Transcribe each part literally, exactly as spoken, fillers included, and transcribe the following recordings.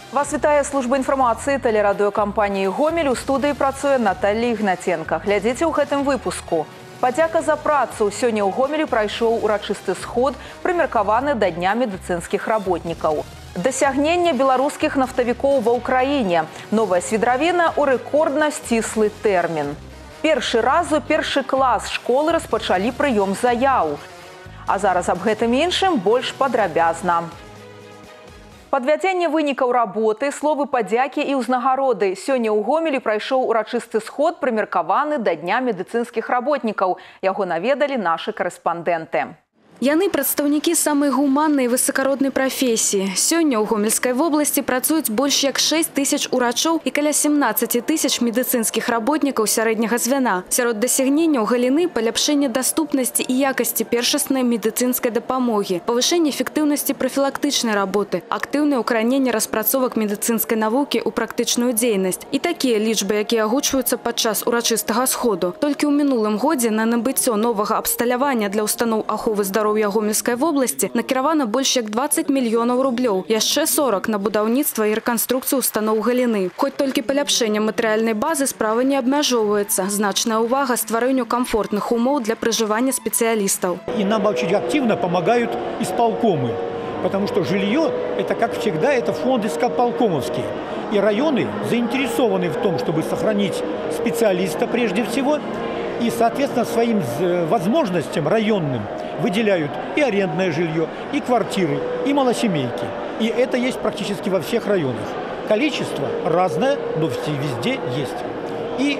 Вас вітае служба інфармацыі тэлерадыёкампаніі «Гомель». У студыі працуе Наталья Ігнаценка. Глядзіце ў гэтым выпуску. Падзяка за працу. Сёння ў Гомелі прайшоў урачысты сход, прымеркаваны да Дня медыцынскіх работнікаў. Дасягнення беларускіх нафтавікоў ва ўкраіне. Новая свідравіна ў рэкордна сціслы тэрмін. Першы раз у першы клас школы распачалі прыём заяў. А зараз аб гэтым іншым больш падрабязна. Падвядзенне вынікаў работы, словы падзякі і ўзнагароды. Сёння ў Гомелі прайшоў урачысты сход, прымеркаваны да Дня медыцынскіх работнікаў. Яго наведалі нашы карэспандэнты. Яны прадстаўнікі самай гуманнай і высакароднай прафесіі. Сёння ў Гомельскай вобласці працуюць больш як шэсць тысяч урачоў і каля семнаццаць тысяч медыцынскіх работнікаў сярэдняга звяна. Сярод дасягненняў галіны паляпшэнне даступнасці і якасці першаснай медыцынскай дапамогі, павышэнне эфектыўнасці прафілактычнай работы, актыўнае ўкараненне распрацовак медыцынскай навукі ў практычную дзейнасць. І такія лічбы, якія агучваюцца падчас урачыстага сходу. Толькі ў минулым годзе на набыццё новага абсталявання для устаноў аховы здароўя Гомельской вобласці накіравана больш як дваццаць мільёнаў рублёў, яшчэ сорок на будаўніцтва і рэканструкцыю устаноў галіны. Хоць толькі паляпшэннем матэрыяльнай базы справа не абмяжоўваецца. Значная ўвага стварэнню комфортных умоў для пражывання спецыялістаў. И нам очень активно помогают исполкомы, потому что жилье, это как всегда, это фонды исполкомовские. И районы заинтересованы в том, чтобы сохранить специалиста прежде всего, и, соответственно, своим возможностям районным выделяют и арендное жилье, и квартиры, и малосемейки. И это есть практически во всех районах. Количество разное, но везде есть. И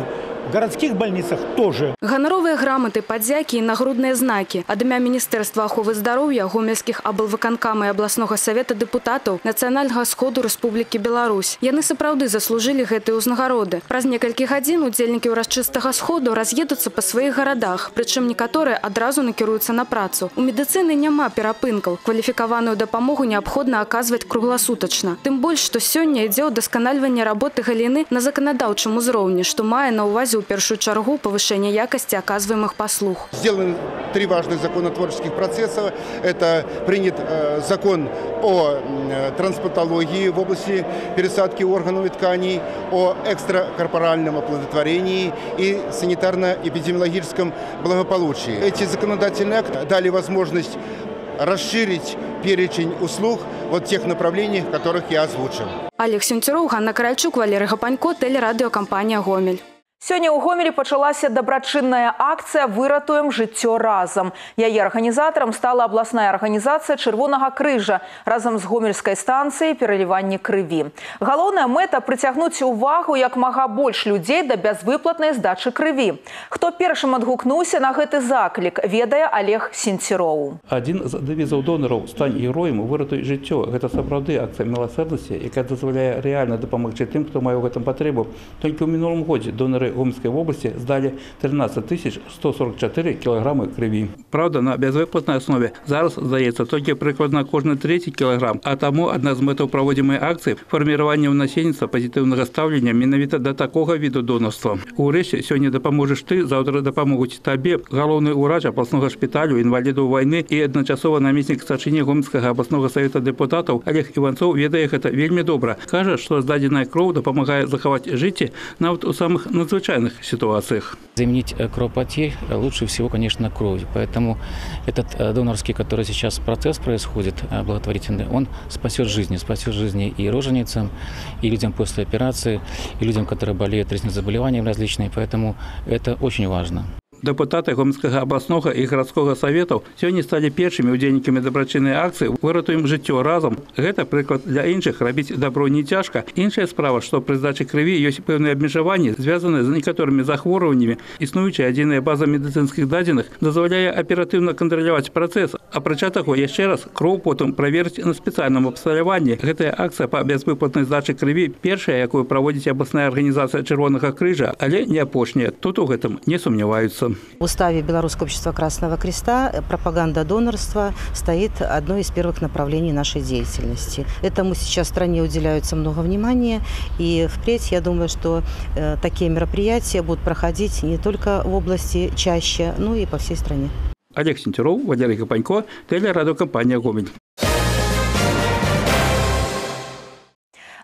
в городских больницах тоже. Ганаровыя грамоты, падзякі і нагрудныя знакі. Ад імя Міністэрства аховы здароўя, гомельскіх аблвыканкама і абласнога савета дэпутатаў Нацыянальнага сходу Рэспублікі Беларусь. Яны сапраўды заслужылі гэтыя ўзнагароды. Праз некалькі гадзін удзельнікі ўрачыстага сходу раз'едуцца па сваіх гарадах, прычым некаторыя адразу накіруюцца на працу. У медыцыны няма перапынкаў. Кваліфікаваную дапамогу неабходна аказваць кругласутачна. Тым больш, што сёння ідзе ўдасканальванне работы галіны на заканадаўчым узроўні, што мае на ўвазе в первую чергу повышение якости оказываемых послуг. Сделаны три важных законотворческих процесса. Это принят э, закон о э, трансплантологии в области пересадки органов и тканей, о экстракорпоральном оплодотворении и санитарно-эпидемиологическом благополучии. Эти законодательные акты дали возможность расширить перечень услуг вот тех направлений, которых я озвучил. Олег Сентюров, Ганна Каральчук, Валерий Гапанько, телерадиокомпания «Гомель». Сёння ў Гомелі пачалася дабрачынная акцыя «Выратуем жыццё разам». Яе арганізатарам стала абласная арганізацыя Чырвонага крыжа разам з гомельскай станцыяй пералівання крыві. Галоўная мэта – прыцягнуць увагу як мага больш людзей да бязвыплатнай здачы крыві. Хто першым адгукнуўся на гэты заклік, ведае Олег Сенціроў. Адзін з дэвізаў донараў «Стань героем, выратуй жыццё» – гэта сапраўды акцыя міласэрнасці, якая дазваляе рэальна дапамагчы тым, хто мае ў гэтым патрэбу. Толькі ў мінулым годзе донары Гомельской области сдали тринадцать тысяч сто сорок четыре килограммы крови. Правда, на безвыплатной основе зараз здаецца только прикладно каждый третий килограмм, а тому одна з мэтаў праводзімай акции – формирование ў насельніцтва позитивного ставлення менавіта до такого виду донорства. Урэшце, сегодня дапаможаш ты, завтра дапамогуць табе. Галоўны ўрач абласнога шпіталю інвалідаў войны и адначасова намеснік старшыні Гомельскага абласнога савета дэпутатаў Олег Іванцоў ведае гэта вельмі добра. Кажа, что здадзеная кроў дапамагае захаваць жыцці нават у самых надзвычайных ситуациях. Заменить кровопотерь лучше всего, конечно, кровью. Поэтому этот донорский, который сейчас процесс происходит, благотворительный, он спасет жизни. Спасет жизни и роженицам, и людям после операции, и людям, которые болеют разными заболеваниями различными. Поэтому это очень важно. Депутаты Гомельского областного и городского советов сегодня стали первыми удельниками доброчинной акции «Выратуем жыццё разом». Это приклад для іншых робить добро не тяжко. Іншая справа, что при сдаче крови есть певные обмежевания, связанные с некоторыми захворюваннями. Існуючая единая база медицинских данных дозволяє оперативно контролировать процесс. А прича того, еще раз, кров потом проверить на специальном обсталявании. Эта акция по безвыплатной сдаче крови первая, якую проводит областная организация Червоного крыжа, але не апошняя. Тут в этом не сомневаются. В уставе Белорусского общества Красного Креста пропаганда донорства стоит одной из первых направлений нашей деятельности. Этому сейчас в стране уделяется много внимания, и впредь, я думаю, что э, такие мероприятия будут проходить не только в области чаще, но и по всей стране. Олег Сентюров, Валерий Гапанько, телерадиокомпания «Гомель».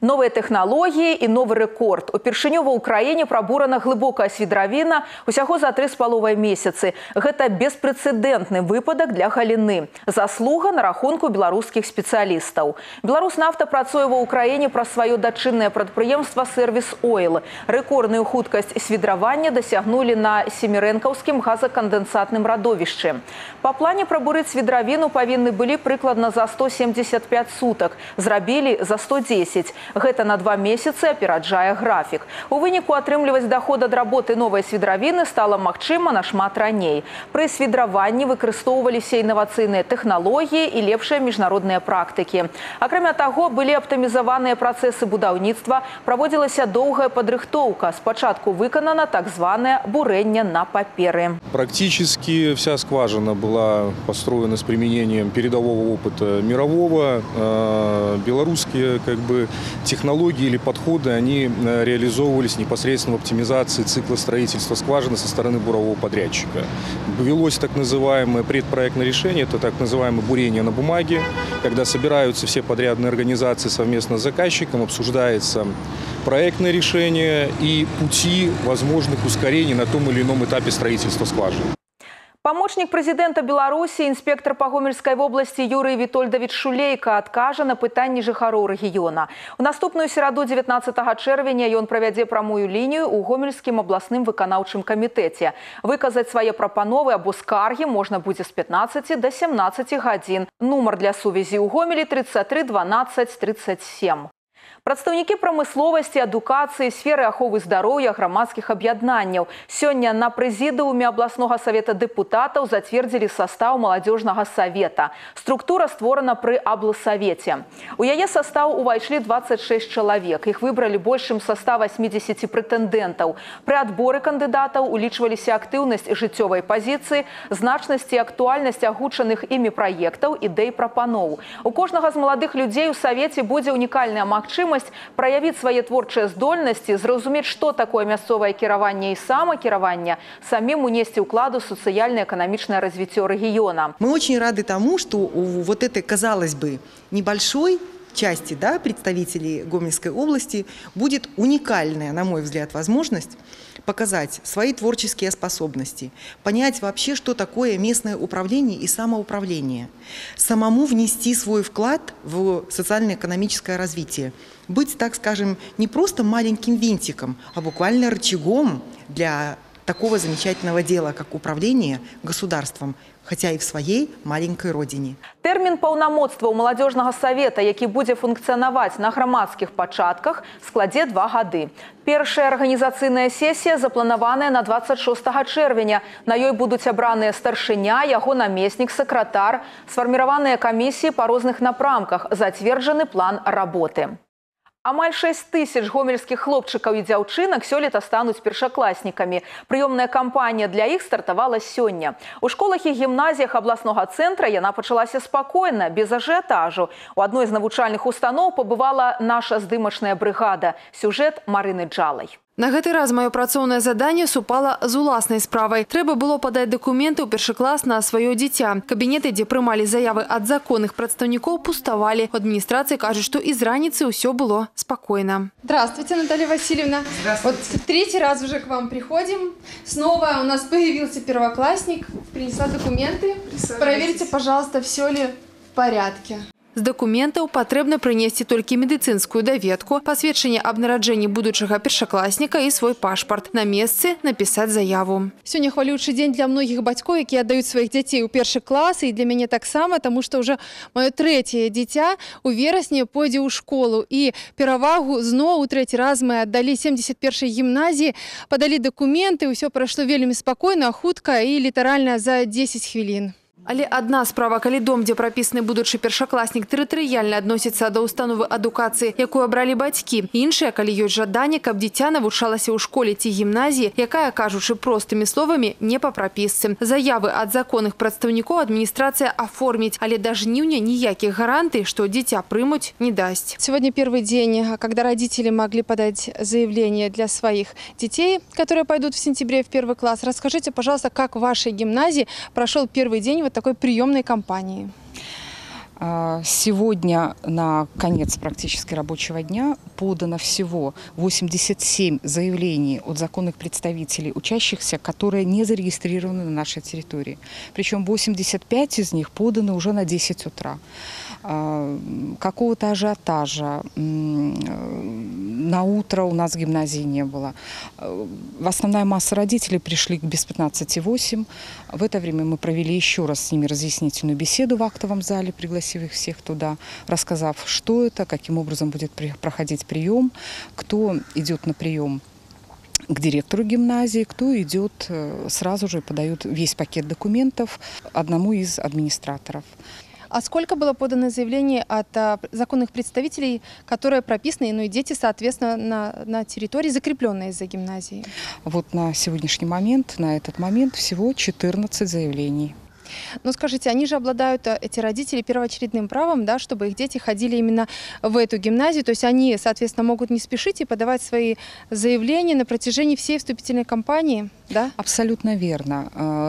Новые технологии и новый рекорд. Упершыню ва Украине пробурана глубокая свидравина усяго за три с половиной месяцы. Это беспрецедентный выпадок для галины. Заслуга на рахунку белорусских специалистов. Беларуснафта працуе ва Украине про свое дочинное предприемство «Сервис Ойл». Рекордную хуткость свидравания досягнули на Семиренковским газоконденсатным родовище. По плане пробурить свидравину повинны были прикладно за сто семьдесят пять суток. Зрабили за сто десять. Гэта на два месяцы операджае график. У выніку атрымліваць доход ад работы новой свидравины стало магчыма нашмат раней. Пры свидраванні выкарыстоўваліся інавацыйныя тэхналогіі і лепшыя міжнародныя практыкі. Акрамя таго, былі аптымізаваныя працэсы будаўніцтва, праводзілася доўгая падрыхтоўка. Спачатку выканана так званае бурэнне на паперы. Практически вся скважина была построена с применением передового опыта мирового. Белорусские как бы технологии или подходы, они реализовывались непосредственно в оптимизации цикла строительства скважины со стороны бурового подрядчика. Велось так называемое предпроектное решение, это так называемое бурение на бумаге, когда собираются все подрядные организации совместно с заказчиком, обсуждается проектное решение и пути возможных ускорений на том или ином этапе строительства скважины. Помощник президента Беларуси, инспектор по Гомельской области Юрий Витольдович Шулейко откажа на пытанні жыхароў рэгіёна. У наступную сераду девятнадцатого чэрвеня ён правядзе прамую лінію ў Гомельскім абласным выканаўчым камітэце. Выказаць свае прапановы або скаргі можна будзе з пятнадцати до семнадцати гадзін. Нумар для сувязі ў Гомелі тридцать три двенадцать тридцать семь. Прадстаўнікі прамысловасці, адукацыі, сферы аховы здароўя, грамадскіх аб'яднанняў. Сёння на прэзідыуме абласнога савета дэпутатаў зацвердзілі састаў маладзёжнага савета. Структура створана пры аблсавеце. У яе састаў увайшлі двадцать шесть чалавек. Іх выбралі больш чым са ста восьмидесяти прэтэндэнтаў. Пры адборы кандыдатаў улічваліся актыўнасць жыццёвай пазіцыі, значнасць і актуальнасць агучаных імі праектаў, ідэй, прапаноў. У кожнага з маладых людзей у савеце будзе унікальная магчымасць проявить свои творчие здольности, зразумець, что такое мясцовое кіраванне и самокіраванне, самим унести укладу в социально-экономичное развитие региона. Мы очень рады тому, что у вот этой, казалось бы, небольшой части, да, представителей Гомельской области будет уникальная, на мой взгляд, возможность показать свои творческие способности, понять вообще, что такое местное управление и самоуправление, самому внести свой вклад в социально-экономическое развитие, быть, так скажем, не просто маленьким винтиком, а буквально рычагом для такого замечательного дела, как управление государством, хотя и в своей маленькой родине. Тэрмін паўнамоцтва ў маладзёжнага савета, які будзе функцыянаваць на грамадскіх пачатках, складзе два гады. Першая арганізацыйная сесія запланаваная на двадцать шестого чэрвеня. На ёй будуць абраныя старшыня, яго намеснік, сакратар, сфарміраваныя камісіі па розных напрамках, зацверджаны план работы. Амаль шесть тысяч гомельских хлопчиков и дзяўчынак сёлета стануць першакласнікамі. Прыёмная кампанія для іх стартавала сёння. У школах і гімназіях абласнога цэнтра яна пачалася спакойна, без ажыятажу. У адной з навучальных устаноў пабывала наша здымачная брыгада. Сюжэт Марыны Джалай. На гэты раз маё працоўнае заданне супала з уласнай справай. Трэба было падаць дакументы ў першы клас на сваё дзіця. Кабінеты, дзе прымалі заявы ад законных прадстаўнікоў, пуставалі. У адміністрацыі кажуць, што і з раніцы ўсё было спакойна. Здравствуйте, Наталья Васильевна. Здравствуйте. Вот в третий раз уже к вам приходим. Снова у нас появился первоклассник. Принесла документы. Проверьте, пожалуйста, все ли в порядке. З дакументаў патрэбна прынесці толькі медыцынскую даведку, пасведчанне аб нараджэнні будучага першакласніка і свой пашпарт. На месцы напісаць заяву. Сёння хвалючы дзень для многіх бацькоў, якія аддаюць сваіх дзяцей у першы клас, і для мяне таксама, таму што ўжо маё трэцяе дзіця у верасні пойдзе ў школу. І перавагу зноў у трэці раз мы аддалі семьдесят першай гімназіі, падалі дакументы, ўсё прайшло вельмі спакойна, хутка і літаральна за дзесяць хвілін. Але адна справа, калі дом, дзе прапісаны будучы першакласнік, тэрытарыяльна адносіцца да установы адукацыі, якую абралі бацькі. Іншая, калі ёсць жаданне, каб дзіця навучалася ў школе ці гімназіі, якая, кажучы простымі словамі, не па прапісцы. Заявы ад законных прадстаўнікоў адміністрацыя аформіць, але да жніўня ніякіх гарантый, што дзіця прымуць, не дасць. Сегодня первый день, когда родители могли подать заявление для своих детей, которые пойдут в сентябре в первый класс. Расскажите, пожалуйста, как в вашей гимназии прошел первый день вот такой приемной кампании? Сегодня на конец практически рабочего дня подано всего восемьдесят семь заявлений от законных представителей учащихся, которые не зарегистрированы на нашей территории. Причем восемьдесят пять из них поданы уже на десять утра. Какого-то ажиотажа на утро у нас в гимназии не было. Основная масса родителей пришли без пятнадцати восемь. В это время мы провели еще раз с ними разъяснительную беседу в актовом зале, пригласив их всех туда, рассказав, что это, каким образом будет проходить прием, кто идет на прием к директору гимназии, кто идет сразу же, подает весь пакет документов одному из администраторов. А сколько было подано заявлений от а, законных представителей, которые прописаны, ну и дети, соответственно, на, на территории, закрепленной за гимназией? Вот на сегодняшний момент, на этот момент всего четырнадцать заявлений. Но скажите, они же обладают, эти родители, первоочередным правом, да, чтобы их дети ходили именно в эту гимназию. То есть они, соответственно, могут не спешить и подавать свои заявления на протяжении всей вступительной кампании, да? Абсолютно верно.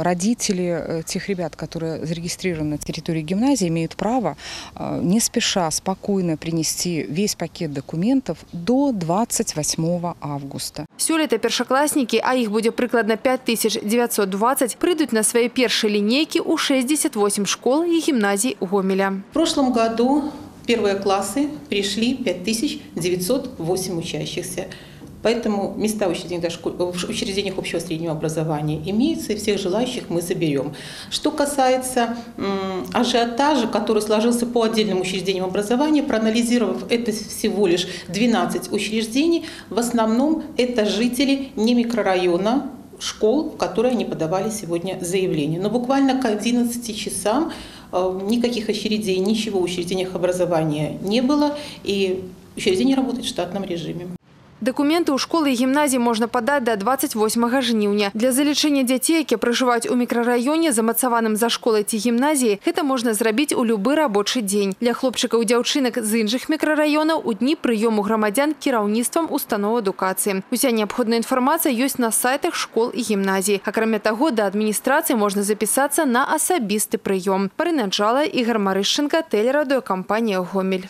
Родители тех ребят, которые зарегистрированы на территории гимназии, имеют право не спеша, спокойно принести весь пакет документов до двадцать восьмого августа. Сёлета першакласнікі, а их будет прикладно пять тысяч девятьсот двадцать, придут на свои первые линейки у шестьдесят восемь школ и гимназий Гомеля. В прошлом году первые классы пришли пять тысяч девятьсот восемь учащихся. Поэтому места в учреждениях общего среднего образования имеются, и всех желающих мы заберем. Что касается м, ажиотажа, который сложился по отдельным учреждениям образования, проанализировав это всего лишь двенадцать учреждений, в основном это жители не микрорайона, школ, в которые они подавали сегодня заявление. Но буквально к одиннадцати часам э, никаких очередей, ничего в учреждениях образования не было, и учреждение работает в штатном режиме. Документы у школы и гимназии можно подать до двадцать восьмага жніўня. Для залечения детей, які проживают у микрорайоне, замацаваным за школой ці гимназии, это можно сделать у любой рабочий день. Для хлопчиков и девчонок з іншых микрорайонов у дни приему громадян кіраўніцтвам установ адукации. Уся необходимая информация есть на сайтах школ и гимназий. А кроме того, до администрации можно записаться на особистый прием. Марина Джала, Игорь Марышченко, телерадиокомпания «Гомель».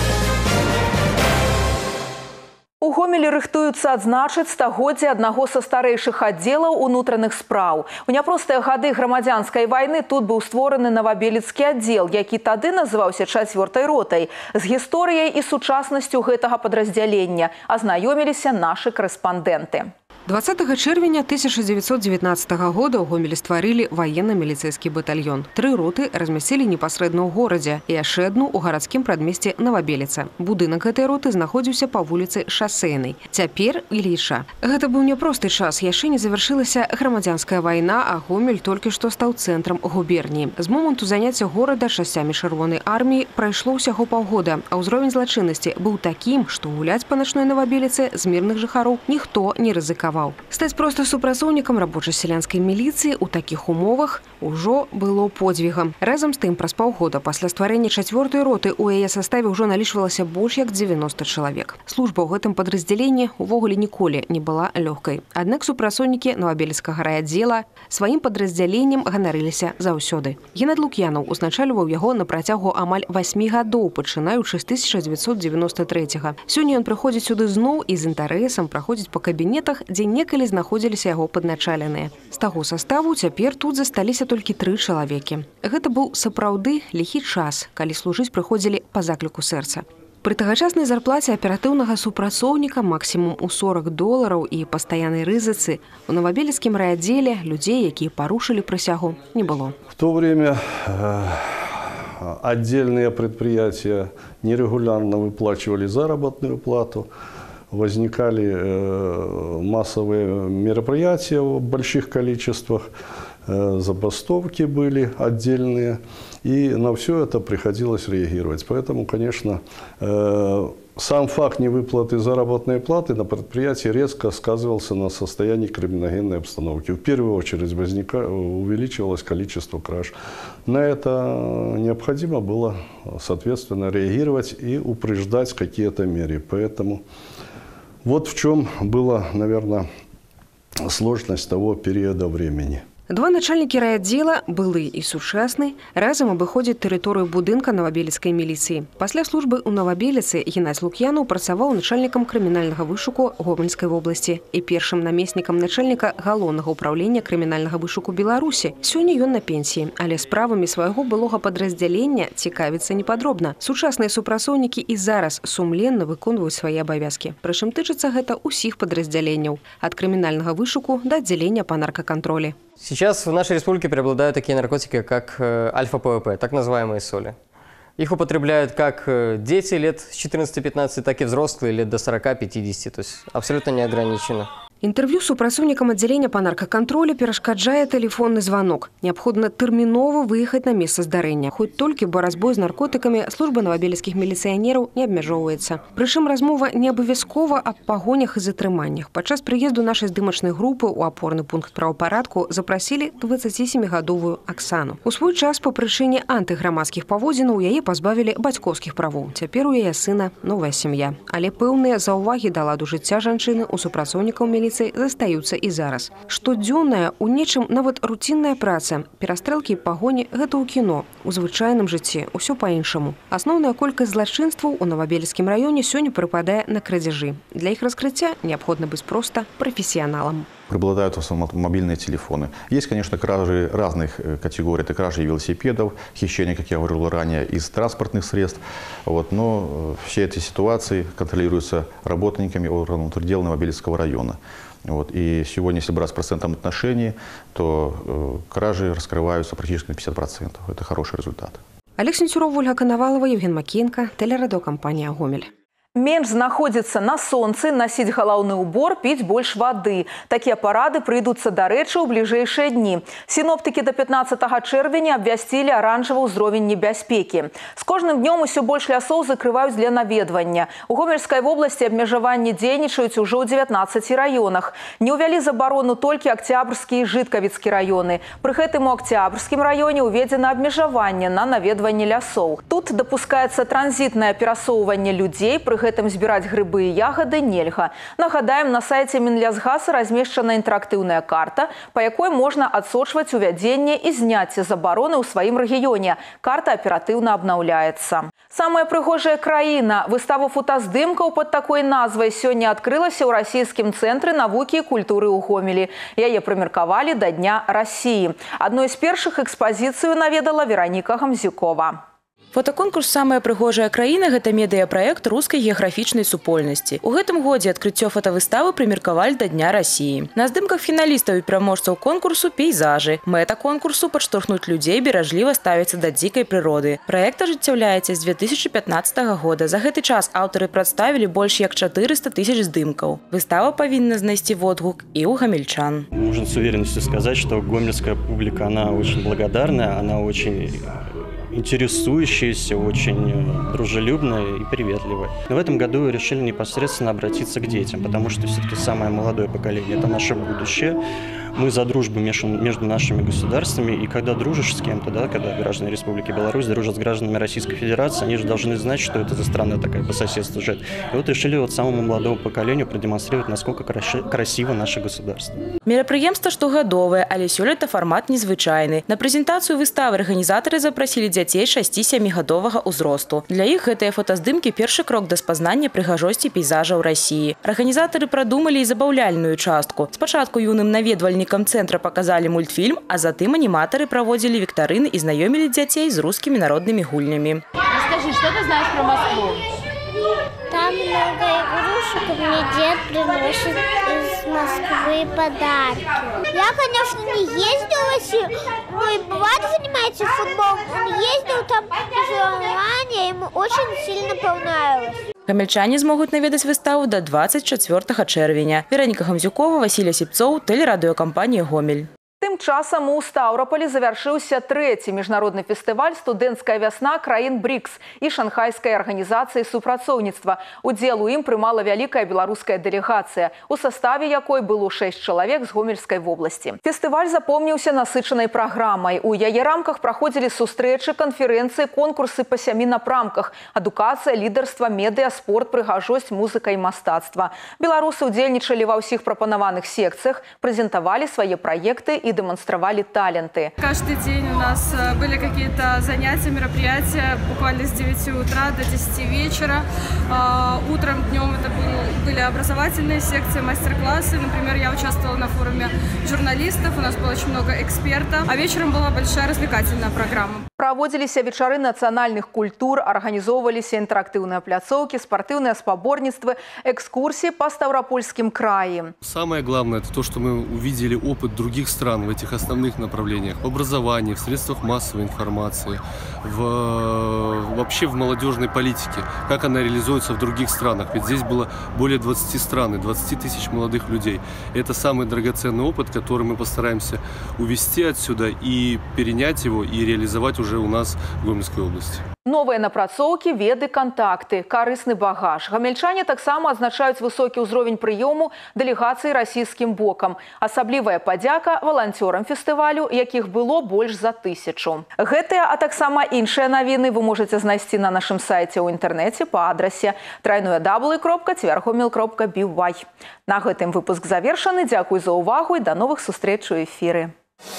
У Гомелі рыхтуюцца адзначыць стагоддзе аднаго са старэйшых аддзелаў унутраных спраў. У няпростыя гады грамадзянскай вайны тут быў створаны Новабелецкі аддзел, які тады называўся чацвёртай ротай. З гісторыяй і сучаснасцю гэтага падраздзялення азнаёміліся нашы корэспандэнты. двадцатага чэрвеня тысяча девятьсот девятнадцатага года ў Гомелі стварылі военно-міліцэйскі батальён. Тры роты размясцілі непасрэдна ў горадзе і яшчэ адну ў гарадскім прадмесці Новабелеца. Будынак гэтай роты знаходзіўся па вуліцы Шасейнай. Цяпер Ілліча. Гэта быў няпросты час. Яшчэ не завяршылася грамадзянская вайна, а Гомель толькі што стаў цэнтрам губерніі. З моманту заняцця горада часцямі чырвонай арміі прайшло ўсяго паўгода, а ўзровень злачыннасці быў такім, што гуляць па начной Новабелецы з мірных жыхароў ніхто не рызыкаваў. Стаць проста супрацоўнікам рабоча-сялянскай міліцыі ў такіх умовах ужо было подзвігам. Разам з тым, праз паўгода пасля стварэння чацвёртай роты у яе саставе ўжо налічвалася больш як дзевяноста чалавек. Служба ў гэтым падраздзяленні увогуле ніколі не была лёгкай. Аднак супрацоўнікі Новабелецкага райаддзела сваім падраздзяленнем ганарыліся заўсёды. Геннадзь Лук'янаў узначальваў яго на працягу амаль васьмі гадоў, пачынаючы з тысяча девятьсот девяносто третьего. Сёння ён прыходзіць сюды зноў і з інтарэсам праходзіць па кабінетах, дзе некалі знаходзіліся яго падначаленыя. З таго саставу цяпер тут засталіся толькі тры чалавекі. Гэта быў сапраўды ліхі час, калі служыць прыходзілі па закліку сэрца. Пры тагачаснай зарплаце аператыўнага супрацоўніка максімум у сорок долараў і пастаяннай рызыцы у Новабелецкім райаддзеле людзей, якія парушылі прысягу, не было. В то время отдельные предприятия нерегулярно выплачивали заработную плату. Возникали массовые мероприятия в больших количествах, забастовки были отдельные, и на все это приходилось реагировать. Поэтому, конечно, сам факт невыплаты заработной платы на предприятии резко сказывался на состоянии криминогенной обстановки. В первую очередь возника... увеличивалось количество краж. На это необходимо было, соответственно, реагировать и упреждать какие-то меры. Поэтому вот в чем была, наверное, сложность того периода времени. Два начальнікі райаддзела, былы і сучасны, разам абыходзяць тэрыторыю будынка новабелецкай міліцыі. Пасля службы ў Новабелецы Геннадзь Лук'янаў працаваў начальнікам крымінальнага вышуку Гомельскай вобласці і першым намеснікам начальніка галоўнага ўпраўлення крымінальнага вышуку Беларусі. Сёння ён на пенсіі, але справамі свайго былога падраздзялення цікавіцца непадробна. Сучасныя супрацоўнікі і зараз сумленна выконваюць свае абавязкі. Прычым тычыцца гэта ўсіх падраздзяленняў, ад крымінальнага вышуку да аддзялення па наркакантролі. Сейчас в нашей республике преобладают такие наркотики, как альфа-ПВП, так называемые соли. Их употребляют как дети лет с четырнадцати-пятнадцати, так и взрослые лет до сорока-пятидесяти, то есть абсолютно не ограничено. Інтэрв'ю супрацоўнікам аддзялення па наркакантролі перашкаджае тэлефонны званок. Неабходна тэрмінова выехаць на месца здарэння. Хоць толькі барацьбой з наркотыкамі служба новабелецкіх міліцыянераў не абмяжоўваецца. Прычым размова не абавязкова аб пагонях і затрыманнях. Падчас прыезду нашай здымачнай групы ў апорны пункт правапарадку запрасілі дваццацісемігадовую Аксану. У свой час па прычыне антыграмадскіх паводзінаў яе пазбавілі бацькоўскіх правоў. Цяпер у яе сына новая сям'я. Але пэўныя заўвагі да ладу жыцця жанчыны ў супрацоўнікаў міліцыі застаюцца і зараз. Штодзённая, у нечым нават руцінная праца. Перастрэлкі і пагоні – гэта ў кіно. У звычайным жыцці ўсё па-іншаму. Асноўная колькасць злачынстваў у Новабелецкім раёне сёння прыпадае на крадзяжы. Для іх раскрыцця неабходна быць проста прафесіяналам. Преобладают в основном мобильные телефоны. Есть, конечно, кражи разных категорий. Это кражи велосипедов, хищение, как я говорил ранее, из транспортных средств. Вот. Но все эти ситуации контролируются работниками органов внутренних дел Новобелецкого района. Вот. И сегодня, если брать с процентом отношений, то э, кражи раскрываются практически на пятьдесят процентов. Это хороший результат. Олег Сенцюров, Ольга Коновалова, Евген Макенко, телерадиокомпания «Гомель». Менш знаходзіцца на сонцы, насіць галаўны ўбор, піць больш вады. Такія парады прыйдуцца, дарэчы, ў бліжэйшыя дні. Сіноптыкі да пятнаццатага чэрвеня абвясцілі аранжавы ўзровень небяспекі. З кожным днём усё больш лясоў закрываюць для наведвання. У Гомельскай вобласці абмежаванні дзейнічаюць ужо ў дзевятнаццаці раёнах. Не ўвялі забарону толькі Акцябрскі і Жыткавіцкі раёны. Пры гэтым у Акцябрскім раёне ўведзена абмежаванне на наведванне лясоў. Тут дапускаецца транзітнае перасоўванне людзей, пры гэтым збіраць грыбы і ягады нельга. Нагадаем, на сайце Мінлясгаса размешчана інтэрактыўная карта, па якой можна адсочваць увядзенне і зняцце забароны ў сваім рэгіёне. Карта аператыўна абнаўляецца. Самая прыгожая краіна. Выстава фотаздымкаў пад такой назвай сёння адкрылася ў расійскім цэнтры навукі і культуры ў Гомелі. Яе прымеркавалі да Дня Расіі. Адной з першых экспазіцыю наведала Вераніка Гамзюкова. Фотаконкурс «Самая прыгожая краіна» – гэта медыяпраект рускай геаграфічнай супольнасці. У гэтым годзе адкрыццё фотавыставы прымеркавалі да Дня Расіі. На здымках фіналістаў і пераможцаў конкурсу пейзажы. Мэта конкурсу – падштурхнуць людзей беражліва ставіцца да дзікай прыроды. Праект ажыццяўляецца з две тысячи пятнаццатага года. За гэты час аўтары прадставілі больш як четыреста тысяч здымкаў. Выстава павінна знайсці водгук і ў гамельчан. Можно с уверенностью сказать, что гомельская публика, она очень благодарная, она очень интересующаяся, очень дружелюбная и приветливая. Но в этом году решили непосредственно обратиться к детям, потому что все-таки самое молодое поколение – это наше будущее. Мы за дружбу между нашими государствами, и когда дружишь с кем-то, да, когда граждане Республики Беларусь дружат с гражданами Российской Федерации, они же должны знать, что это за страна такая по соседству живет. И вот решили вот самому молодому поколению продемонстрировать, насколько красиво наше государство. Мерапрыемства штогадовае, але сёлета фармат незвычайны. На прэзентацыю выставы арганізатары запрасілі дзяцей шасці-сямігадовага ўзросту. Для іх гэтыя фотаздымкі першы крок да спазнання прыгажосці пейзажаў Расіі. Арганізатары прадумалі і забаўляльную частку. Спачатку юным наведвальнікам цэнтра паказалі мультфільм, а затым аніматары праводзілі віктарыны і знаёмілі дзяцей з рускімі народнымі гульнямі. Расскажи, что ты знаешь про Москву? Там много игрушек, и мне дед приносит из Москвы подарки. Я, конечно, не ездила в Россию, но и бывает занимается футболом. Он ездил там в Желание, ему очень сильно понравилось. Гамельчане змогуць наведаць выставу до двадцать четвёртага чэрвеня. Вераніка Гамзюкова, Василий Сіпцоў, телерадиокомпания «Гомель». Тым часам у Стаўраполі завяршыўся трэці міжнародны фестываль «Студэнцкая вясна краін брикс» і шанхайскай арганізацыі супрацоўніцтва. Удзел у ім прымала вялікая беларуская дэлегацыя, у саставе якой было шэсць чалавек з Гомельскай вобласці. Фестываль запомніўся насычанай праграмай. У яе рамках праходзілі сустрэчы, канферэнцыі, конкурсы па сямі напрамках: адукацыя, лідарства, медыа, спорт, прыгажосць, музыка і мастацтва. Беларусы ўдзельнічалі ва ўсіх прапанаваных секцыях, прэзентавалі свае праекты і демонстрировали таленты. Каждый день у нас были какие-то занятия, мероприятия, буквально с девяти утра до десяти вечера. Утром, днем это были образовательные секции, мастер-классы. Например, я участвовала на форуме журналистов, у нас было очень много экспертов, а вечером была большая развлекательная программа. Проводились вечеры национальных культур, организовывались интерактивные пляцовки, спортивные споборництва, экскурсии по Ставропольским краям. Самое главное – это то, что мы увидели опыт других стран в этих основных направлениях. В образовании, в средствах массовой информации, в, вообще в молодежной политике. Как она реализуется в других странах. Ведь здесь было более двадцати стран и двадцати тысяч молодых людей. И это самый драгоценный опыт, который мы постараемся увезти отсюда и перенять его, и реализовать уже у нас в Гомельской области. Новые напрацоўкі, веды, контакты, корыстный багаж. Гамельчане таксама адзначаюць высокі ўзровень прыёму дэлегацыі расійскім бокам. Асаблівая падзяка валанцёрам фестывалю, якіх было больш за тысячу. Гэтыя, а таксама іншыя навіны вы можете знайсці на нашым сайце ў інтэрнэце па адрасе трайное даблю кропка цвяргомел кропка би вай. На гэтым выпуск завершаны. Дзякуй за ўвагу і да новых сустрэч у эфіры.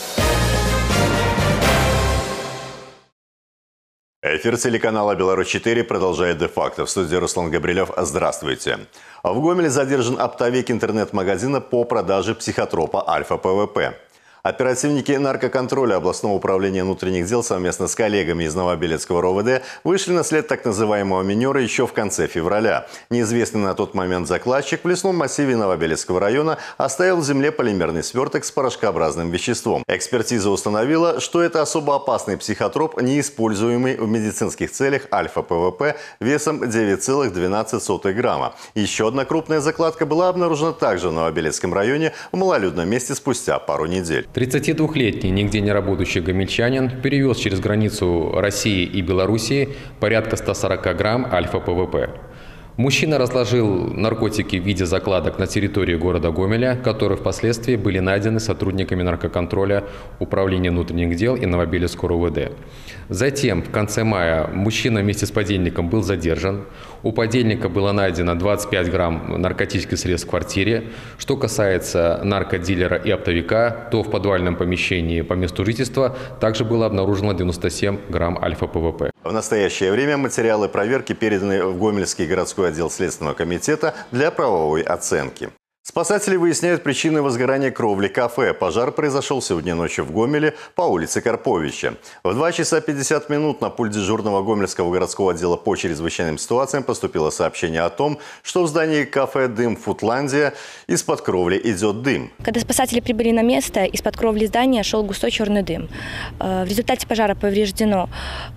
Эфир телеканала «Беларусь четыре» продолжает де-факто. В студии Руслан Габрилев. Здравствуйте. В Гомеле задержан оптовик интернет-магазина по продаже психотропа Альфа-ПВП. Оперативники наркоконтроля областного управления внутренних дел совместно с коллегами из Новобелецкого РОВД вышли на след так называемого минера еще в конце февраля. Неизвестный на тот момент закладчик в лесном массиве Новобелецкого района оставил в земле полимерный сверток с порошкообразным веществом. Экспертиза установила, что это особо опасный психотроп, неиспользуемый в медицинских целях Альфа-ПВП весом девять целых двенадцать сотых грамма. Еще одна крупная закладка была обнаружена также в Новобелецком районе в малолюдном месте спустя пару недель. тридцатидвухлетний нигде не работающий гомельчанин перевез через границу России и Белоруссии порядка ста сорока грамм Альфа-ПВП. Мужчина разложил наркотики в виде закладок на территории города Гомеля, которые впоследствии были найдены сотрудниками наркоконтроля Управления внутренних дел и Новобелецкого РОВД. Затем, в конце мая, мужчина вместе с подельником был задержан. У подельника было найдено двадцать пять грамм наркотических средств в квартире. Что касается наркодилера и оптовика, то в подвальном помещении по месту жительства также было обнаружено девяносто семь грамм Альфа-ПВП. В настоящее время материалы проверки переданы в Гомельский городской отдел Следственного комитета для правовой оценки. Спасатели выясняют причины возгорания кровли кафе. Пожар произошел сегодня ночью в Гомеле по улице Карповича. В два часа пятьдесят минут на пульт дежурного Гомельского городского отдела по чрезвычайным ситуациям поступило сообщение о том, что в здании кафе «Дым Футландия» из-под кровли идет дым. Когда спасатели прибыли на место, из-под кровли здания шел густой черный дым. В результате пожара повреждено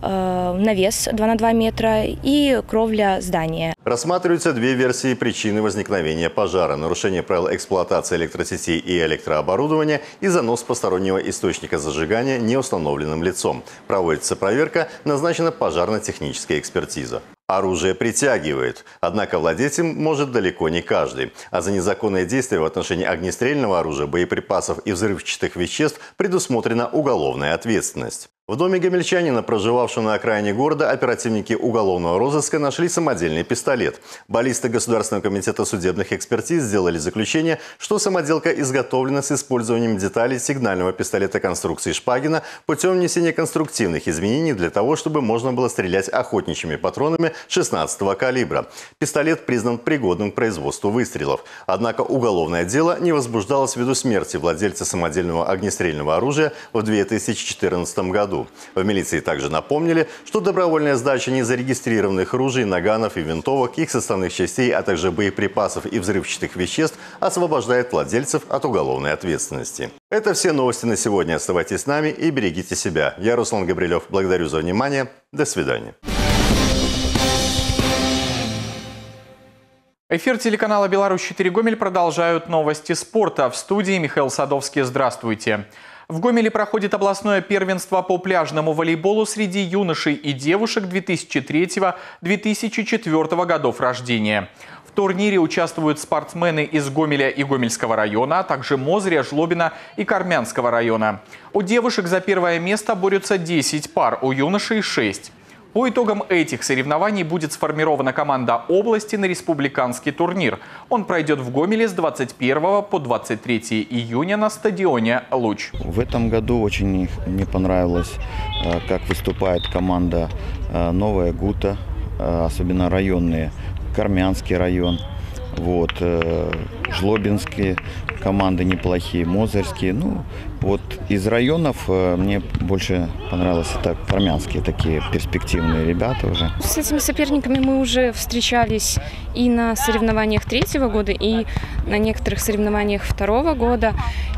навес два на два метра и кровля здания. Рассматриваются две версии причины возникновения пожара: нарушение правил эксплуатации электросетей и электрооборудования и занос постороннего источника зажигания неустановленным лицом. Проводится проверка, назначена пожарно-техническая экспертиза. Оружие притягивает, однако владеть им может далеко не каждый. А за незаконные действия в отношении огнестрельного оружия, боеприпасов и взрывчатых веществ предусмотрена уголовная ответственность. В доме гомельчанина, проживавшего на окраине города, оперативники уголовного розыска нашли самодельный пистолет. Баллисты Государственного комитета судебных экспертиз сделали заключение, что самоделка изготовлена с использованием деталей сигнального пистолета конструкции Шпагина путем внесения конструктивных изменений для того, чтобы можно было стрелять охотничьими патронами шестнадцатого калибра. Пистолет признан пригодным к производству выстрелов. Однако уголовное дело не возбуждалось ввиду смерти владельца самодельного огнестрельного оружия в две тысячи четырнадцатом году. В милиции также напомнили, что добровольная сдача незарегистрированных ружей, наганов и винтовок, их составных частей, а также боеприпасов и взрывчатых веществ освобождает владельцев от уголовной ответственности. Это все новости на сегодня. Оставайтесь с нами и берегите себя. Я Руслан Габрилев. Благодарю за внимание. До свидания. Эфир телеканала «Беларусь четыре» Гомель продолжают новости спорта. В студии Михаил Садовский. Здравствуйте. В Гомеле проходит областное первенство по пляжному волейболу среди юношей и девушек две тысячи третьего — две тысячи четвёртого годов рождения. В турнире участвуют спортсмены из Гомеля и Гомельского района, а также Мозыря, Жлобина и Кармянского района. У девушек за первое место борются десять пар, у юношей — шесть. По итогам этих соревнований будет сформирована команда области на республиканский турнир. Он пройдет в Гомеле с двадцать первого по двадцать третье июня на стадионе «Луч». В этом году очень мне понравилось, как выступает команда «Новая Гута», особенно районные, Кармянский район, вот, Жлобинские команды неплохие, Мозырские. Ну, вот из районов мне больше понравилось это кармянские такие перспективные ребята уже. С этими соперниками мы уже встречались и на соревнованиях третьего года, и на некоторых соревнованиях второго года.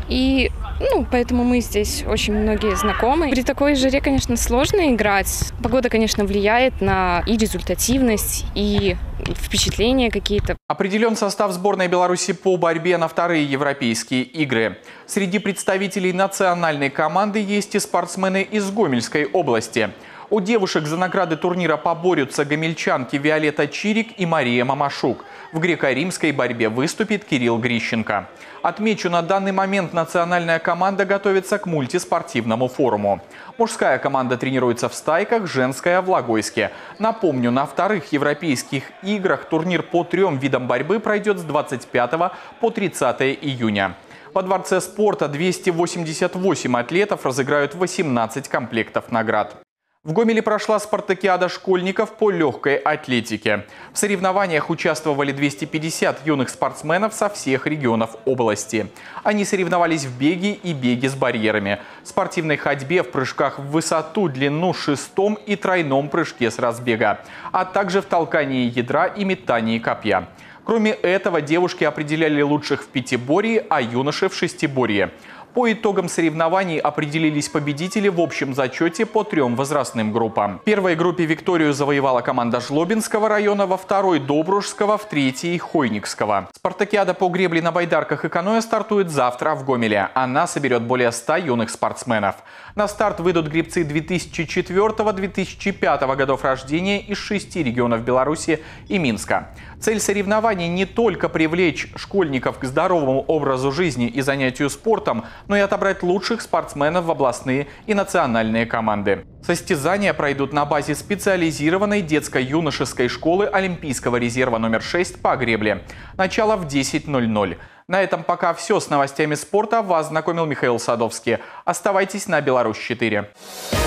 И ну, поэтому мы здесь очень многие знакомы. При такой жаре, конечно, сложно играть. Погода, конечно, влияет на и результативность, и впечатления какие-то. Определен состав сборной Беларуси по борьбе на вторые европейские игры. Среди представителей национальной команды есть и спортсмены из Гомельской области. У девушек за награды турнира поборются гомельчанки Виолетта Чирик и Мария Мамашук. В греко-римской борьбе выступит Кирилл Грищенко. Отмечу, на данный момент национальная команда готовится к мультиспортивному форуму. Мужская команда тренируется в Стайках, женская – в Логойске. Напомню, на вторых европейских играх турнир по трем видам борьбы пройдет с двадцать пятого по тридцатое июня. Во Дворце спорта двести восемьдесят восемь атлетов разыграют восемнадцать комплектов наград. В Гомеле прошла спартакиада школьников по легкой атлетике. В соревнованиях участвовали двести пятьдесят юных спортсменов со всех регионов области. Они соревновались в беге и беге с барьерами, спортивной ходьбе, в прыжках в высоту, длину, шестом и тройном прыжке с разбега, а также в толкании ядра и метании копья. Кроме этого, девушки определяли лучших в пятиборье, а юноши в шестиборье. По итогам соревнований определились победители в общем зачете по трем возрастным группам. В первой группе Викторию завоевала команда Жлобинского района, во второй – Добружского, в третьей – Хойникского. Спартакиада по гребле на байдарках и каноэ стартует завтра в Гомеле. Она соберет более ста юных спортсменов. На старт выйдут гребцы две тысячи четвёртого — две тысячи пятого годов рождения из шести регионов Беларуси и Минска. Цель соревнований не только привлечь школьников к здоровому образу жизни и занятию спортом, но и отобрать лучших спортсменов в областные и национальные команды. Состязания пройдут на базе специализированной детско-юношеской школы Олимпийского резерва номер шесть по гребле. Начало в десять ноль ноль. На этом пока все. С новостями спорта вас знакомил Михаил Садовский. Оставайтесь на Беларусь четыре.